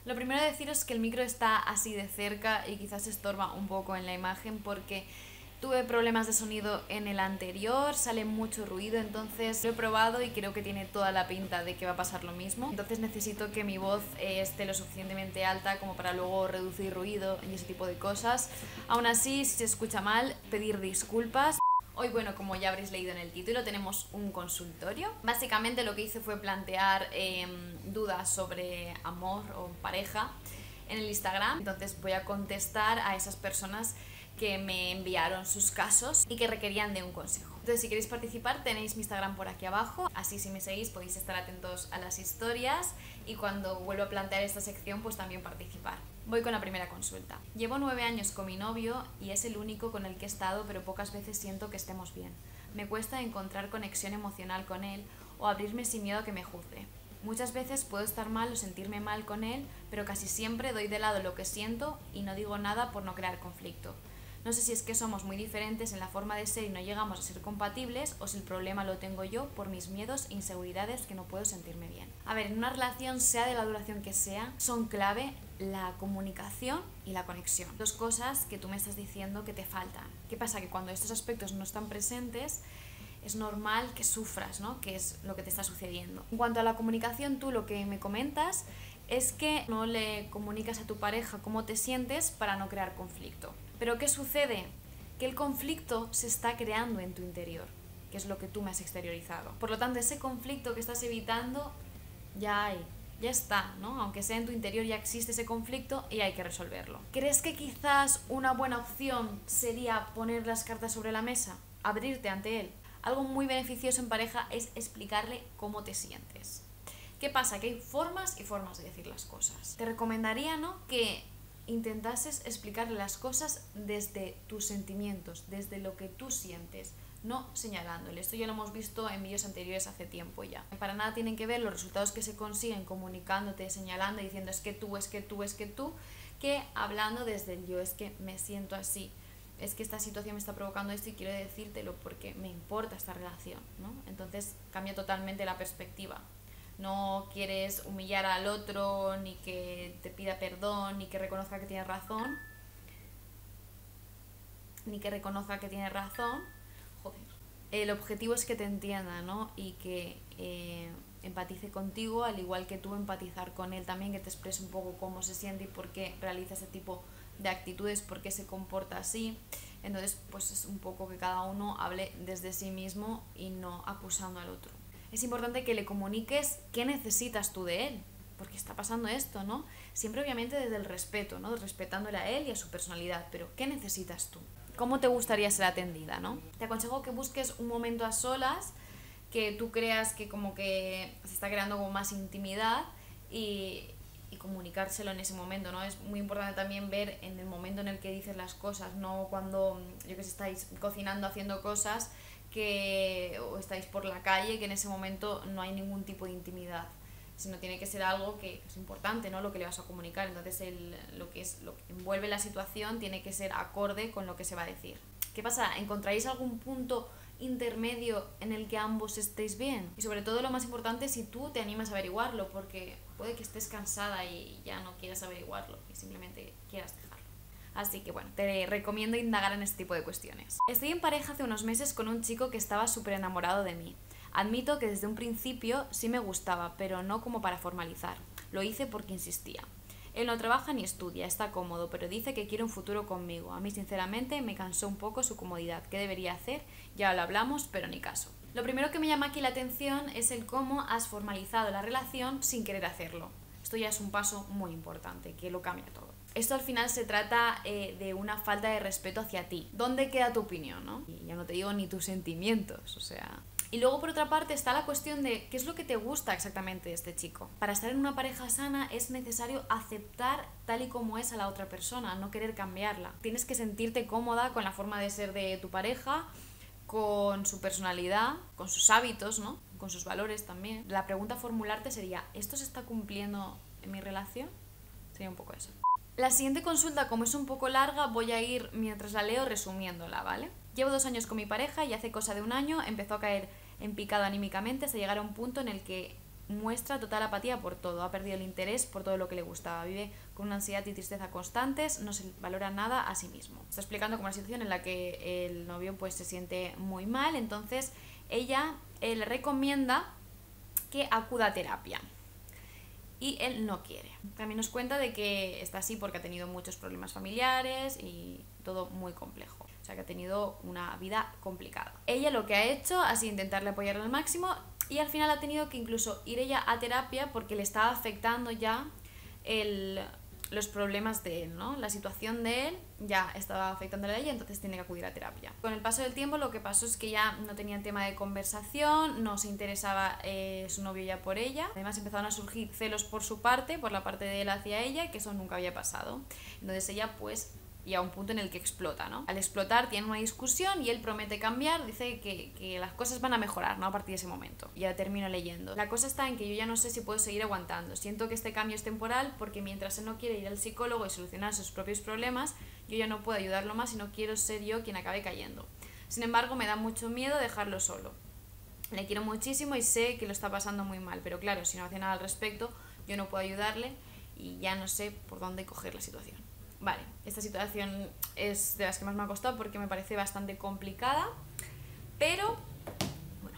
Lo primero de deciros es que el micro está así de cerca y quizás estorba un poco en la imagen porque tuve problemas de sonido en el anterior, sale mucho ruido, entonces lo he probado y creo que tiene toda la pinta de que va a pasar lo mismo. Entonces necesito que mi voz esté lo suficientemente alta como para luego reducir ruido y ese tipo de cosas. Aún así, si se escucha mal, pedir disculpas. Hoy, bueno, como ya habréis leído en el título, tenemos un consultorio. Básicamente lo que hice fue plantear dudas sobre amor o pareja en el Instagram. Entonces voy a contestar a esas personas que me enviaron sus casos y que requerían de un consejo. Entonces, si queréis participar, tenéis mi Instagram por aquí abajo, así si me seguís podéis estar atentos a las historias y cuando vuelva a plantear esta sección pues también participar. Voy con la primera consulta. Llevo 9 años con mi novio y es el único con el que he estado, pero pocas veces siento que estemos bien. Me cuesta encontrar conexión emocional con él o abrirme sin miedo a que me juzgue. Muchas veces puedo estar mal o sentirme mal con él, pero casi siempre doy de lado lo que siento y no digo nada por no crear conflicto. No sé si es que somos muy diferentes en la forma de ser y no llegamos a ser compatibles o si el problema lo tengo yo por mis miedos e inseguridades que no puedo sentirme bien. A ver, en una relación, sea de la duración que sea, son clave la comunicación y la conexión. Dos cosas que tú me estás diciendo que te faltan. ¿Qué pasa? Que cuando estos aspectos no están presentes, es normal que sufras, ¿no? Que es lo que te está sucediendo. En cuanto a la comunicación, tú lo que me comentas es que no le comunicas a tu pareja cómo te sientes para no crear conflicto. Pero ¿qué sucede? Que el conflicto se está creando en tu interior, que es lo que tú me has exteriorizado. Por lo tanto, ese conflicto que estás evitando ya hay, ya está, ¿no? Aunque sea en tu interior, ya existe ese conflicto y hay que resolverlo. ¿Crees que quizás una buena opción sería poner las cartas sobre la mesa? Abrirte ante él. Algo muy beneficioso en pareja es explicarle cómo te sientes. ¿Qué pasa? Que hay formas y formas de decir las cosas. Te recomendaría, ¿no?, que intentases explicarle las cosas desde tus sentimientos, desde lo que tú sientes, no señalándole. Esto ya lo hemos visto en vídeos anteriores hace tiempo ya. Para nada tienen que ver los resultados que se consiguen comunicándote, señalando, diciendo es que tú, es que tú, es que tú, que hablando desde el yo, es que me siento así. Es que esta situación me está provocando esto y quiero decírtelo porque me importa esta relación, ¿no? Entonces cambia totalmente la perspectiva. No quieres humillar al otro, ni que te pida perdón, ni que reconozca que tiene razón. Joder. El objetivo es que te entienda, ¿no? Y que empatice contigo, al igual que tú empatizar con él también, que te exprese un poco cómo se siente y por qué realiza ese tipo de actitudes, por qué se comporta así. Entonces, pues es un poco que cada uno hable desde sí mismo y no acusando al otro. Es importante que le comuniques qué necesitas tú de él, porque está pasando esto, ¿no? Siempre obviamente desde el respeto, ¿no? Respetándole a él y a su personalidad, pero ¿qué necesitas tú? ¿Cómo te gustaría ser atendida, no? Te aconsejo que busques un momento a solas, que tú creas que como que se está creando como más intimidad y comunicárselo en ese momento, ¿no? Es muy importante también ver en el momento en el que dices las cosas, no cuando, yo que sé, estáis cocinando, haciendo cosas, o estáis por la calle, que en ese momento no hay ningún tipo de intimidad, sino tiene que ser algo que es importante, ¿no?, lo que le vas a comunicar. Entonces lo que envuelve la situación tiene que ser acorde con lo que se va a decir. ¿Qué pasa? ¿Encontráis algún punto intermedio en el que ambos estéis bien? Y sobre todo, lo más importante, si tú te animas a averiguarlo, porque puede que estés cansada y ya no quieras averiguarlo y simplemente quieras dejarlo. Así que bueno, te recomiendo indagar en este tipo de cuestiones. Estoy en pareja hace unos meses con un chico que estaba súper enamorado de mí. Admito que desde un principio sí me gustaba, pero no como para formalizar. Lo hice porque insistía. Él no trabaja ni estudia, está cómodo, pero dice que quiere un futuro conmigo. A mí, sinceramente, me cansó un poco su comodidad. ¿Qué debería hacer? Ya lo hablamos, pero ni caso. Lo primero que me llama aquí la atención es el cómo has formalizado la relación sin querer hacerlo. Esto ya es un paso muy importante, que lo cambia todo. Esto al final se trata de una falta de respeto hacia ti. ¿Dónde queda tu opinión, no? Y ya no te digo ni tus sentimientos, o sea... Y luego, por otra parte, está la cuestión de qué es lo que te gusta exactamente de este chico. Para estar en una pareja sana es necesario aceptar tal y como es a la otra persona, no querer cambiarla. Tienes que sentirte cómoda con la forma de ser de tu pareja, con su personalidad, con sus hábitos, ¿no?, con sus valores también. La pregunta a formularte sería, ¿esto se está cumpliendo en mi relación? Sería un poco eso. La siguiente consulta, como es un poco larga, voy a ir, mientras la leo, resumiéndola, ¿vale? Llevo 2 años con mi pareja y hace cosa de un año empezó a caer en picado anímicamente hasta llegar a un punto en el que muestra total apatía por todo, ha perdido el interés por todo lo que le gustaba, vive con una ansiedad y tristeza constantes, no se valora nada a sí mismo. Está explicando como una situación en la que el novio pues se siente muy mal, entonces ella le recomienda que acuda a terapia y él no quiere. También nos cuenta de que está así porque ha tenido muchos problemas familiares y todo muy complejo. O sea, que ha tenido una vida complicada. Ella lo que ha hecho ha sido intentarle apoyarle al máximo y al final ha tenido que incluso ir ella a terapia porque le estaba afectando ya los problemas de él, ¿no? La situación de él ya estaba afectándole a ella, entonces tiene que acudir a terapia. Con el paso del tiempo lo que pasó es que ya no tenían tema de conversación, no se interesaba su novio ya por ella. Además empezaron a surgir celos por su parte, por la parte de él hacia ella, que eso nunca había pasado. Entonces ella pues y a un punto en el que explota, ¿no? Al explotar tienen una discusión y él promete cambiar, dice que las cosas van a mejorar, ¿no? A partir de ese momento. Ya termino leyendo. La cosa está en que yo ya no sé si puedo seguir aguantando. Siento que este cambio es temporal porque mientras él no quiere ir al psicólogo y solucionar sus propios problemas, yo ya no puedo ayudarlo más y no quiero ser yo quien acabe cayendo. Sin embargo, me da mucho miedo dejarlo solo. Le quiero muchísimo y sé que lo está pasando muy mal, pero claro, si no hace nada al respecto, yo no puedo ayudarle y ya no sé por dónde coger la situación. Vale, esta situación es de las que más me ha costado porque me parece bastante complicada, pero bueno,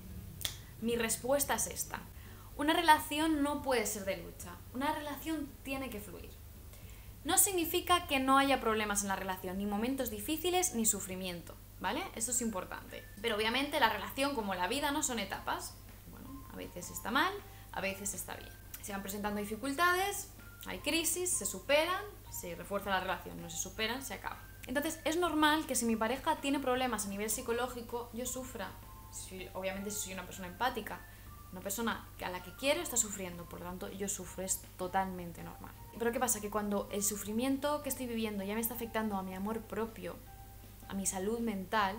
mi respuesta es esta. Una relación no puede ser de lucha, una relación tiene que fluir. No significa que no haya problemas en la relación, ni momentos difíciles, ni sufrimiento, ¿vale? Eso es importante. Pero obviamente la relación, como la vida, no son etapas. Bueno, a veces está mal, a veces está bien. Se van presentando dificultades, hay crisis, se superan, se refuerza la relación, no se superan, se acaba. Entonces es normal que si mi pareja tiene problemas a nivel psicológico, yo sufra. Obviamente si soy una persona empática, una persona a la que quiero está sufriendo, por lo tanto yo sufro, es totalmente normal. Pero ¿qué pasa? Que cuando el sufrimiento que estoy viviendo ya me está afectando a mi amor propio, a mi salud mental,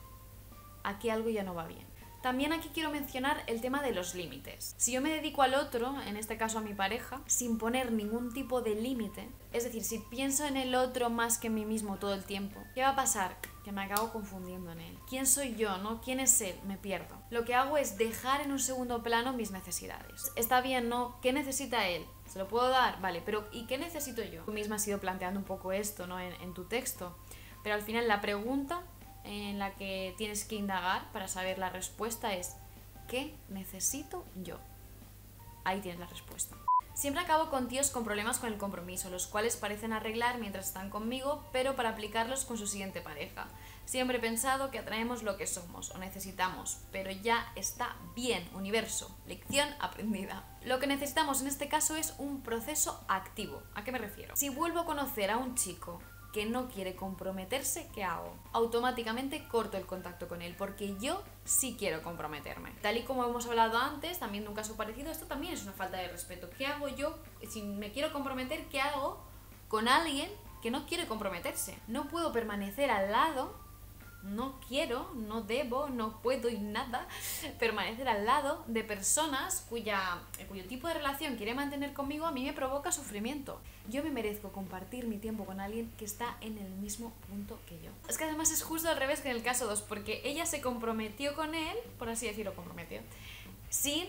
aquí algo ya no va bien. También aquí quiero mencionar el tema de los límites. Si yo me dedico al otro, en este caso a mi pareja, sin poner ningún tipo de límite, es decir, si pienso en el otro más que en mí mismo todo el tiempo, ¿qué va a pasar? Que me acabo confundiendo en él. ¿Quién soy yo, no? ¿Quién es él? Me pierdo. Lo que hago es dejar en un segundo plano mis necesidades. Está bien, ¿no? ¿Qué necesita él? ¿Se lo puedo dar? Vale, pero ¿y qué necesito yo? Tú misma has ido planteando un poco esto, ¿no? En tu texto. Pero al final la pregunta en la que tienes que indagar para saber la respuesta es ¿qué necesito yo? Ahí tienes la respuesta. Siempre acabo con tíos con problemas con el compromiso, los cuales parecen arreglar mientras están conmigo, pero para aplicarlos con su siguiente pareja. Siempre he pensado que atraemos lo que somos o necesitamos, pero ya está bien, universo, lección aprendida. Lo que necesitamos en este caso es un proceso activo. ¿A qué me refiero? Si vuelvo a conocer a un chico que no quiere comprometerse, ¿qué hago? Automáticamente corto el contacto con él, porque yo sí quiero comprometerme. Tal y como hemos hablado antes, también de un caso parecido, esto también es una falta de respeto. ¿Qué hago yo? Si me quiero comprometer, ¿qué hago con alguien que no quiere comprometerse? No puedo permanecer al lado, no quiero, no debo, no puedo y nada permanecer al lado de personas cuyo tipo de relación quiere mantener conmigo a mí me provoca sufrimiento. Yo me merezco compartir mi tiempo con alguien que está en el mismo punto que yo. Es que además es justo al revés que en el caso 2, porque ella se comprometió con él, por así decirlo, sin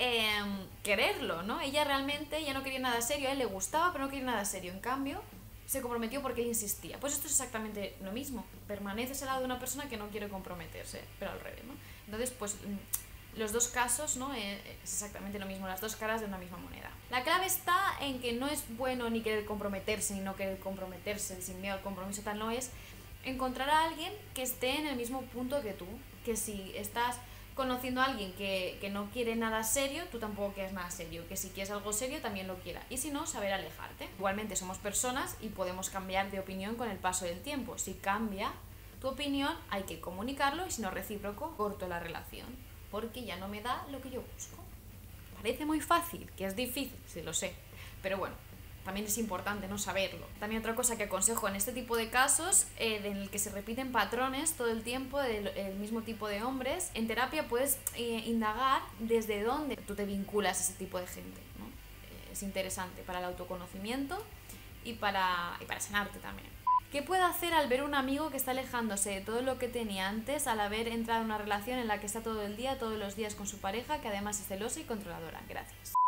quererlo, ¿no? Ella realmente ya no quería nada serio, a él le gustaba, pero no quería nada serio. En cambio, se comprometió porque él insistía. Pues esto es exactamente lo mismo. Permaneces al lado de una persona que no quiere comprometerse, pero al revés, ¿no? Entonces, pues los dos casos, ¿no? Es exactamente lo mismo, las dos caras de una misma moneda. La clave está en que no es bueno ni querer comprometerse, ni no querer comprometerse, sin miedo al compromiso, tal, no es encontrar a alguien que esté en el mismo punto que tú, que si estás conociendo a alguien que no quiere nada serio, tú tampoco quieres nada serio, que si quieres algo serio también lo quiera, y si no, saber alejarte. Igualmente somos personas y podemos cambiar de opinión con el paso del tiempo. Si cambia tu opinión hay que comunicarlo y si no recíproco, corto la relación, porque ya no me da lo que yo busco. Parece muy fácil, que es difícil, sí lo sé, pero bueno, también es importante no saberlo. También otra cosa que aconsejo en este tipo de casos, en el que se repiten patrones todo el tiempo del mismo tipo de hombres, en terapia puedes indagar desde dónde tú te vinculas a ese tipo de gente, ¿no? Es interesante para el autoconocimiento y para sanarte también. ¿Qué puede hacer al ver un amigo que está alejándose de todo lo que tenía antes al haber entrado en una relación en la que está todo el día, todos los días con su pareja, que además es celosa y controladora? Gracias.